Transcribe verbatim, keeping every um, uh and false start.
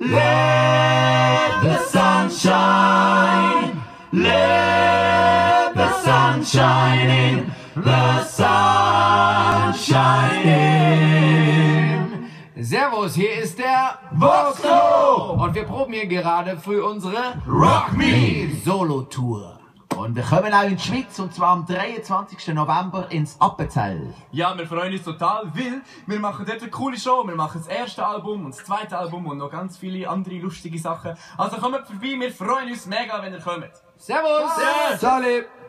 Let the sunshine, let the sunshine in, the sunshine in. Servus, hier ist der Voxlo! Und wir proben hier gerade für unsere Rock Me! Solo-Tour. Und wir kommen auch in die Schweiz, und zwar am dreiundzwanzigsten November ins Appenzell. Ja, wir freuen uns total, weil wir machen dort eine coole Show. Wir machen das erste Album und das zweite Album und noch ganz viele andere lustige Sachen. Also kommt vorbei, wir freuen uns mega, wenn ihr kommt. Servus! Servus. Salut!